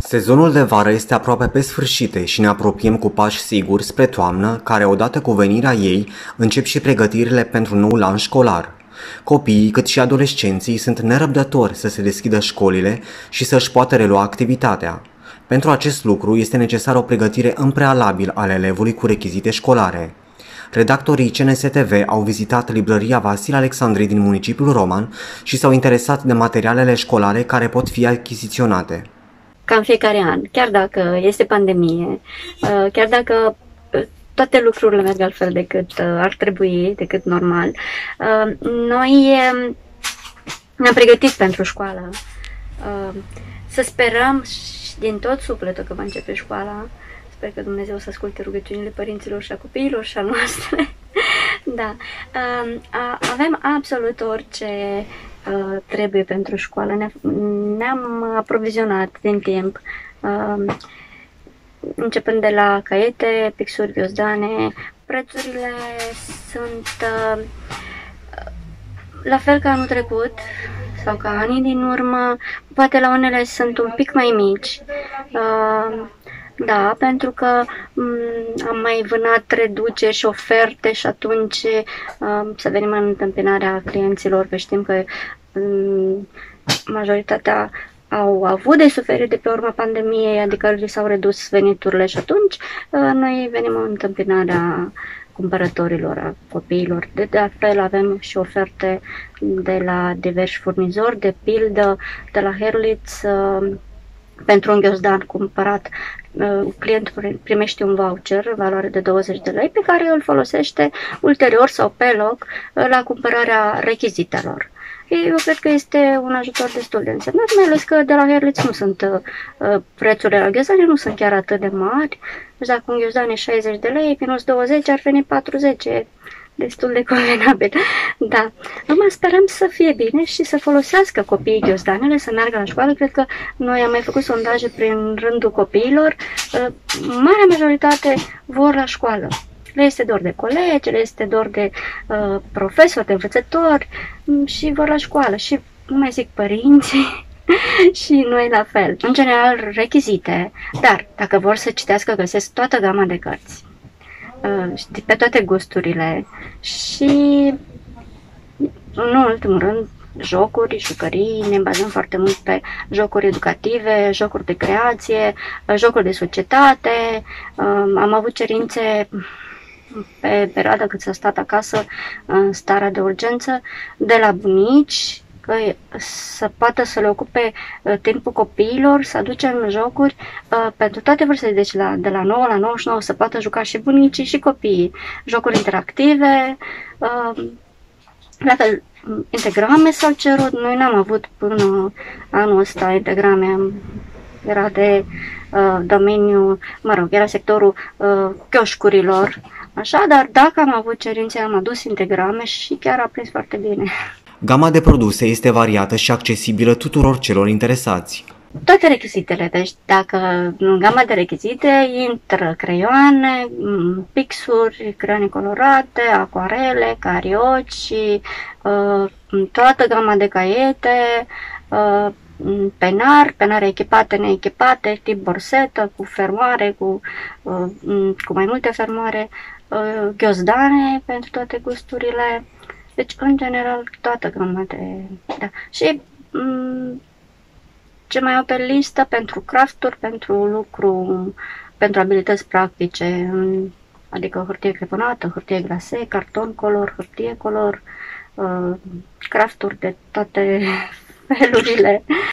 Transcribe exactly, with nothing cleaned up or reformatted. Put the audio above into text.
Sezonul de vară este aproape pe sfârșit și ne apropiem cu pași siguri spre toamnă, care odată cu venirea ei încep și pregătirile pentru noul an școlar. Copiii, cât și adolescenții, sunt nerăbdători să se deschidă școlile și să-și poată relua activitatea. Pentru acest lucru este necesară o pregătire în prealabil al elevului cu rechizite școlare. Redactorii C N S T V au vizitat librăria Vasile Alexandri din municipiul Roman și s-au interesat de materialele școlare care pot fi achiziționate. Ca în fiecare an, chiar dacă este pandemie, chiar dacă toate lucrurile merg altfel decât ar trebui, decât normal, noi ne-am pregătit pentru școală. Să sperăm și din tot sufletul că va începe școala. Sper că Dumnezeu să asculte rugăciunile părinților și a copiilor și a noastre. Da. Avem absolut orice trebuie pentru școală. Ne-am aprovizionat din timp, începând de la caiete, pixuri, ghiozdane. Prețurile sunt la fel ca anul trecut sau ca anii din urmă. Poate la unele sunt un pic mai mici. Da, pentru că am mai vânat reduceri și oferte și atunci um, să venim în întâmpinarea clienților, că știm că um, majoritatea au avut de suferit de pe urma pandemiei, adică li s-au redus veniturile și atunci uh, noi venim în întâmpinarea cumpărătorilor, a copiilor. De, de altfel avem și oferte de la diversi furnizori, de pildă de la Herlitz. Uh, Pentru un ghiozdan cumpărat, clientul primește un voucher în valoare de douăzeci de lei pe care îl folosește ulterior sau pe loc la cumpărarea rechizitelor. Eu cred că este un ajutor destul de însemnat, mai ales că de la Herlitz nu sunt prețurile la ghiozdane, nu sunt chiar atât de mari. Deci dacă un ghiozdan e șaizeci de lei, minus douăzeci ar veni patruzeci. Destul de convenabil. Da. Acum sperăm să fie bine și să folosească copiii ghiozdanele, să meargă la școală. Cred că noi am mai făcut sondaje prin rândul copiilor. Marea majoritate vor la școală. Le este dor de colegi, le este dor de uh, profesori, de învățători și vor la școală. Și nu mai zic părinții și noi la fel. În general, rechizite, dar dacă vor să citească, găsesc toată gama de cărți. Știi, pe toate gusturile și, în ultimul rând, jocuri, jucării. Ne bazăm foarte mult pe jocuri educative, jocuri de creație, jocuri de societate. Am avut cerințe pe perioada cât s-a stat acasă în starea de urgență de la bunici, că să poată să le ocupe uh, timpul copiilor, să aducem jocuri uh, pentru toate vârstele, deci la, de la nouă la nouăzeci și nouă să poată juca și bunicii și copiii. Jocuri interactive, uh, la fel, integrame s-au cerut, noi n-am avut până anul ăsta integrame, era de uh, domeniu, mă rog, era sectorul uh, chioșcurilor, așa, dar dacă am avut cerințe, am adus integrame și chiar a prins foarte bine. Gama de produse este variată și accesibilă tuturor celor interesați. Toate rechizitele, deci dacă în gama de rechizite intră creioane, pixuri, creioane colorate, acuarele, carioci, toată gama de caiete, penar, penare echipate, neechipate, tip borsetă, cu fermoare, cu, cu mai multe fermoare, ghiozdane pentru toate gusturile. Deci, în general, toată gama de... Da. Și m- ce mai au pe listă pentru crafturi, pentru lucru, pentru abilități practice, adică hârtie creponată, hârtie glase, carton color, hârtie color, uh, crafturi de toate felurile.